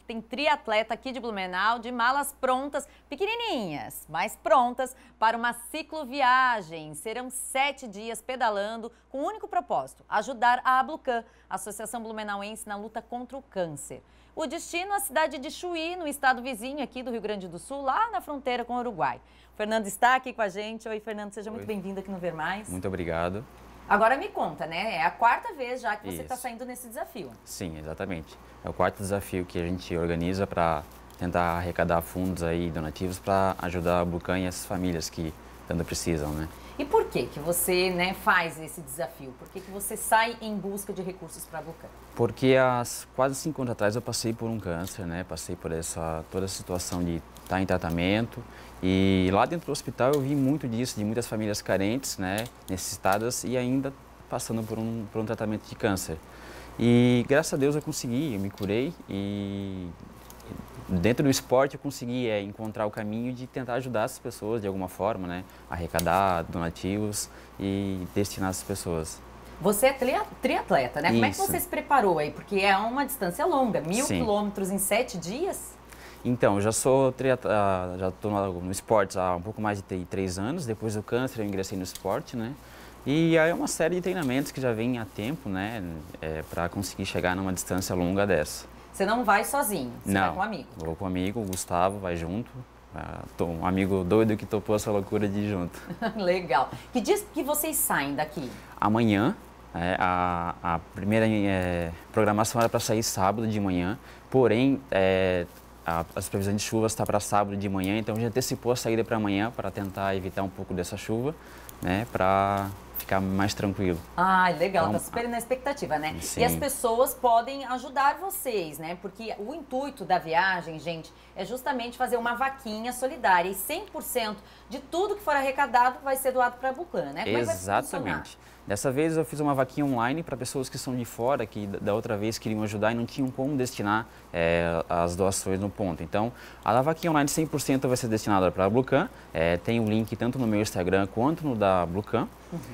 tem triatleta aqui de Blumenau de malas prontas, pequenininhas, mas prontas para uma cicloviagem. Serão 7 dias pedalando com o único propósito, ajudar a Ablucan, Associação Blumenauense na luta contra o câncer. O destino é a cidade de Chuí, no estado vizinho aqui do Rio Grande do Sul, lá na fronteira com o Uruguai. O Fernando está aqui com a gente. Oi, Fernando, seja muito bem-vindo aqui no Ver Mais. Muito obrigado. Agora me conta, né? É a quarta vez já que você está saindo nesse desafio. Sim, exatamente. É o quarto desafio que a gente organiza para tentar arrecadar fundos aí, donativos, para ajudar a Ablucan e essas famílias que tanto precisam, né? E por que você, né, faz esse desafio? Por que você sai em busca de recursos para a Ablucan? Porque há quase 5 anos atrás eu passei por um câncer, né? Passei por toda essa situação de estar em tratamento. E lá dentro do hospital eu vi muito disso, de muitas famílias carentes, né, necessitadas e ainda passando por um tratamento de câncer. E graças a Deus eu consegui, eu me curei e dentro do esporte eu consegui encontrar o caminho de tentar ajudar essas pessoas de alguma forma, né, arrecadar donativos e destinar essas pessoas. Você é triatleta, né? Como é que você se preparou aí? Porque é uma distância longa, 1000 quilômetros em 7 dias? Então, eu já sou triatleta, já estou no esporte há um pouco mais de 3 anos. Depois do câncer eu ingressei no esporte, né? E aí é uma série de treinamentos que já vem há tempo, né? Para conseguir chegar numa distância longa dessa. Você não vai sozinho, você vai com um amigo? Vou com um amigo, o Gustavo vai junto. Um amigo doido que topou essa loucura de ir junto. Legal. Que dias que vocês saem daqui? Amanhã. A primeira programação era para sair sábado de manhã, porém as previsões de chuva estão para sábado de manhã, então a gente antecipou a saída para amanhã para tentar evitar um pouco dessa chuva, né, para ficar mais tranquilo. Ah, legal, então, tá super na expectativa, né? Sim. E as pessoas podem ajudar vocês, né? Porque o intuito da viagem, gente, é justamente fazer uma vaquinha solidária e 100% de tudo que for arrecadado vai ser doado para a Ablucan, né? Como Exatamente. Dessa vez eu fiz uma vaquinha online para pessoas que são de fora, que da outra vez queriam ajudar e não tinham como destinar as doações no ponto. Então, a vaquinha online 100% vai ser destinada para a Ablucan. Tem o link tanto no meu Instagram quanto no da Ablucan.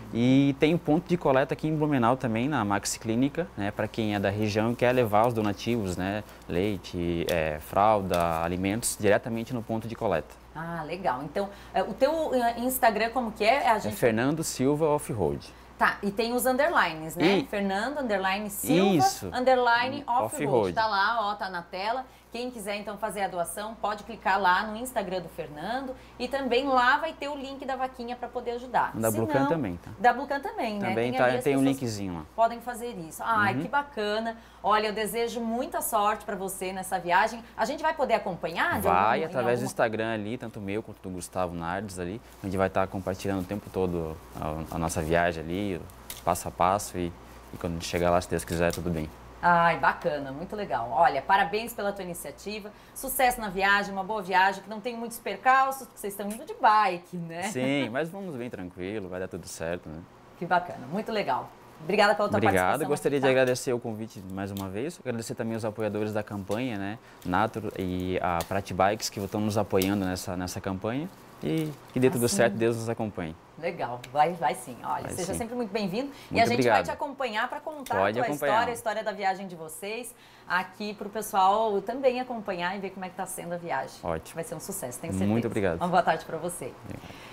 E tem um ponto de coleta aqui em Blumenau também, na Maxi Clínica, né, para quem é da região e quer levar os donativos, né, leite, fralda, alimentos, diretamente no ponto de coleta. Ah, legal. Então, o teu Instagram como que é? É Fernando Silva Off-Road. Tá, e tem os underlines, né? Fernando, underline Silva, underline Off-Road. Tá lá, ó, tá na tela. Quem quiser, então, fazer a doação, pode clicar lá no Instagram do Fernando. E também lá vai ter o link da vaquinha para poder ajudar. Da Ablucan também, tá? Da Ablucan também, né? Também tem um linkzinho lá. Podem fazer isso. Ai, que bacana. Olha, eu desejo muita sorte para você nessa viagem. A gente vai poder acompanhar? Vai, através do Instagram ali, tanto o meu quanto do Gustavo Nardes ali. A gente vai estar compartilhando o tempo todo a nossa viagem ali, passo a passo. E quando a gente chegar lá, se Deus quiser, tudo bem. Ai, bacana, muito legal. Olha, parabéns pela tua iniciativa, sucesso na viagem, uma boa viagem, que não tem muitos percalços, porque vocês estão indo de bike, né? Sim, mas vamos bem tranquilo, vai dar tudo certo, né? Que bacana, muito legal. Obrigada pela tua participação. Obrigado, gostaria de agradecer o convite mais uma vez, agradecer também os apoiadores da campanha, né? Natro e a Prati Bikes, que estão nos apoiando nessa campanha. E que dê tudo certo, Deus nos acompanhe. Legal, vai sim. Olha, seja sempre muito bem-vindo. E a gente obrigado. vai te acompanhar para contar a tua história, a história da viagem de vocês, aqui para o pessoal também acompanhar e ver como é que está sendo a viagem. Ótimo. Vai ser um sucesso, tenho certeza. Muito obrigado. Uma boa tarde para você. Obrigado.